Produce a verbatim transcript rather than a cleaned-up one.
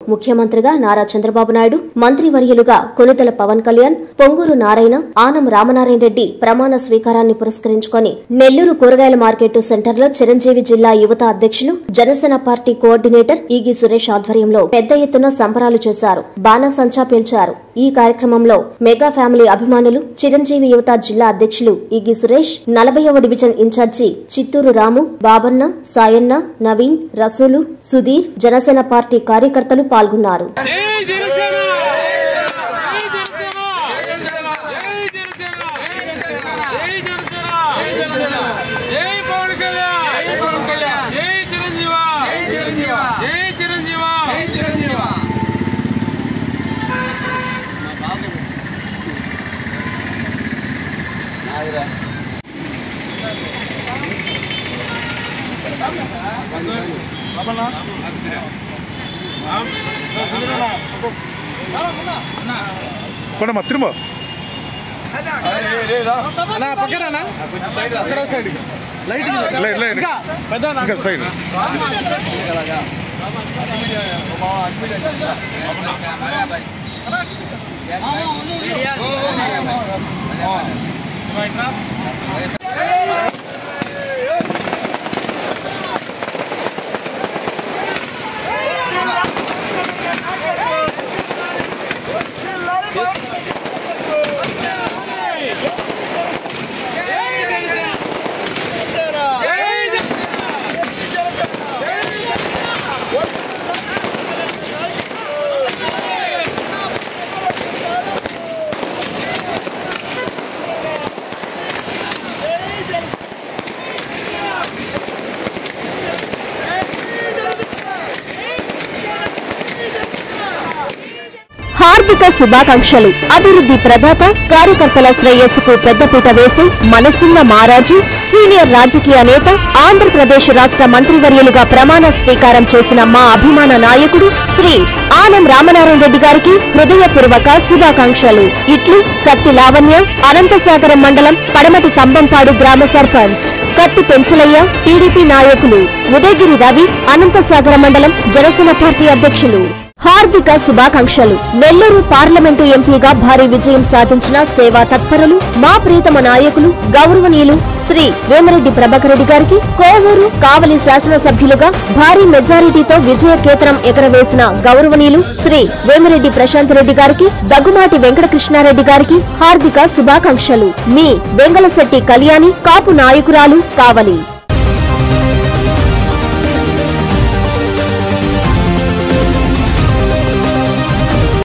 ముఖ్యమంత్రిగా నారా చంద్రబాబు నాయుడు, మంత్రివర్యులుగా కొనిదెల పవన్ కళ్యాణ్, పొంగూరు నారాయణ, ఆనం రామనారాయణ రెడ్డి ప్రమాణ స్వీకారాన్ని పురస్కరించుకుని నెల్లూరు కూరగాయల మార్కెట్ సెంటర్లో చిరంజీవి జిల్లా యువత అధ్యక్షులు, జనసేన పార్టీ కోఆర్డినేటర్ ఈగి సురేష్ ఆధ్వర్యంలో పెద్ద ఎత్తున సంబరాలు చేశారు. బాణాసంచా పేల్చారు. ఈ కార్యక్రమంలో మెగా ఫ్యామిలీ అభిమానులు, చిరంజీవి యువత జిల్లా అధ్యక్షులు ఈగి సురేష్, నలభైవ division incharge Chittoor Ramu, Babanna, Sayanna, Naveen, Rasool, Sudheer, Janasena party కార్యకర్తలు పాల్గొన్నారు. కొడమ్మా తిరుమ సైడ్ హార్దిక శుభాకాంక్షలు. అభివృద్ధి ప్రదాత, కార్యకర్తల శ్రేయస్సుకు పెద్దపీట వేసి మనసున్న మారాజు, సీనియర్ రాజకీయ నేత, ఆంధ్రప్రదేశ్ రాష్ట్ర మంత్రివర్యులుగా ప్రమాణ స్వీకారం చేసిన మా అభిమాన నాయకుడు శ్రీ ఆనం రామనారాయణ రెడ్డి గారికి హృదయపూర్వక శుభాకాంక్షలు. ఇట్లు కత్తి లావణ్య, అనంతసాగరం మండలం పడమటి కంబంపాడు గ్రామ సర్పంచ్. కత్తి పెంచలయ్య, టీడీపీ నాయకులు. ఉదయగిరి రవి, అనంతసాగర మండలం జనసేన పార్టీ అధ్యక్షులు. హార్దిక శుభాకాంక్షలు. నెల్లూరు పార్లమెంటు ఎంపీగా భారీ విజయం సాధించిన సేవా తత్పరులు, మా ప్రీతమ నాయకులు, గౌరవనీయులు శ్రీ వేమిరెడ్డి ప్రభాకర్ రెడ్డి గారికి, కోవూరు, కావలి శాసనసభ్యులుగా భారీ మెజారిటీతో విజయకేతనం ఎగరవేసిన గౌరవనీయులు శ్రీ వేమిరెడ్డి ప్రశాంత్ రెడ్డి గారికి, దగ్గుమాటి వెంకటకృష్ణారెడ్డి గారికి హార్దిక శుభాకాంక్షలు. మీ వెంగళశెట్టి కళ్యాణి, కాపు నాయకురాలు, కావలి.